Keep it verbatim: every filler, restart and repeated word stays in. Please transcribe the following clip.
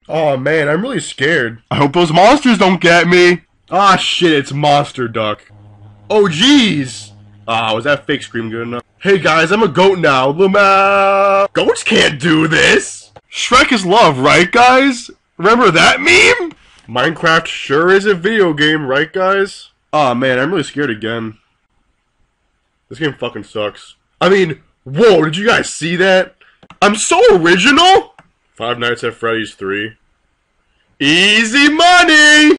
Oh man, I'm really scared. I hope those monsters don't get me. Ah shit, it's Monster Duck. Oh jeez. Ah, was that fake scream good enough? Hey guys, I'm a goat now. Luma. Goats can't do this. Shrek is love, right guys? Remember that meme? Minecraft sure is a video game, right guys? Ah man, I'm really scared again. This game fucking sucks. I mean, whoa, did you guys see that? I'm so original! Five Nights at Freddy's three. Easy money!